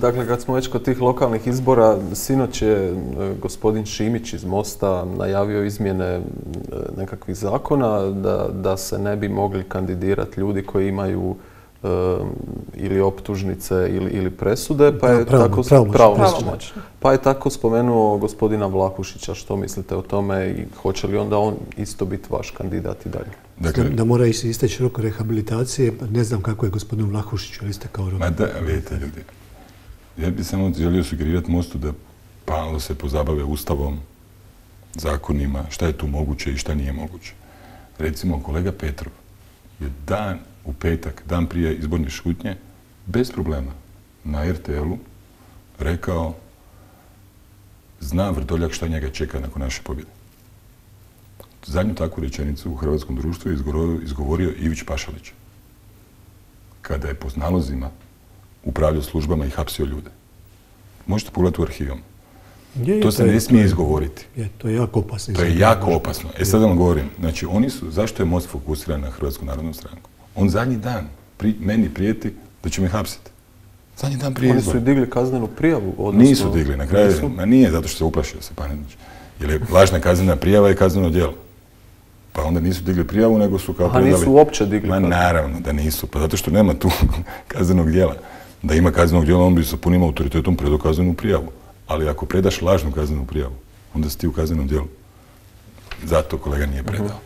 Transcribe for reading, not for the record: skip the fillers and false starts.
Dakle, kad smo već kod tih lokalnih izbora, sinoć je gospodin Šimić iz Mosta najavio izmjene nekakvih zakona da se ne bi mogli kandidirati ljudi koji imaju ili optužnice ili presude, pa je tako pravomoćno. Pa je tako spomenuo gospodina Vlahušića. Što mislite o tome i hoće li onda on isto biti vaš kandidat i dalje? Dakle, da mora isteći rok rehabilitacije, pa ne znam kako je gospodinu Vlahušiću istekao rok. Ma da, vidite ljudi, ja bih samo želio sugerirati Mostu da malo se pozabave Ustavom, zakonima, šta je tu moguće i šta nije moguće. Recimo, kolega Petrov je u petak, dan prije izborne šutnje, bez problema na RTL-u rekao zna Vrdoljak šta njega čeka nakon naše pobjede. Zadnju takvu rečenicu u hrvatskom društvu je izgovorio Ivić Pašalić, kada je po nalozima upravljao službama i hapsio ljude. Možete pogledati u arhivom. To se ne smije izgovoriti. To je jako opasno. To je jako opasno. Sad vam govorim, znači zašto je Most fokusiran na Hrvatsku narodnu stranku? On zadnji dan meni prijeti da će me hapsiti. Zadnji dan prije izbora. Oni su digli kaznenu prijavu? Nisu digli, na kraju. Ma nije, zato što se uplašio se Panenić. Jer je lažna kaznena prijava i kazneno djelo. Pa onda nisu digli prijavu, nego su kao predali... A nisu uopće digli kaznenu? Ma naravno da nisu, pa zato što nema tu kaznenog djela. Da ima kaznenog djela, on bi sa punim autoritetom predao kaznenu prijavu. Ali ako predaš lažnu kaznenu prijavu, onda si ti u kaznenom djelu. Zato kolega nije predao.